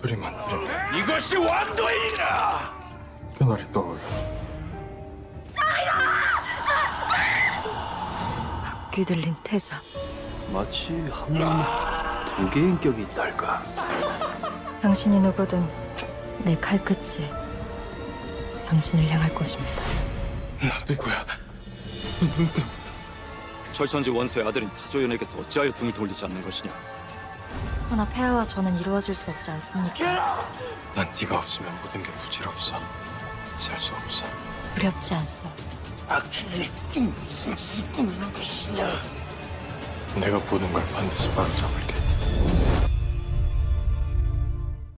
소리만 들으면 이것이 왕도의 일이라. 그날이 떠올라. 귀 들린 태자. 마치 한 몸에 두 개의 인격이 있달까. 당신이 누구든 내 칼끝이 당신을 향할 것입니다. 너 누구야? 너 누군데? 철천지 원소의 아들인 사조연에게서 어찌하여 등을 돌리지 않는 것이냐? 허나 폐하와 저는 이루어질 수 없지 않습니까? 난 네가 없으면 모든 게 부질없어. 살 수 없어. 두렵지 않소. 내가 보는 걸 반드시 바로잡을게.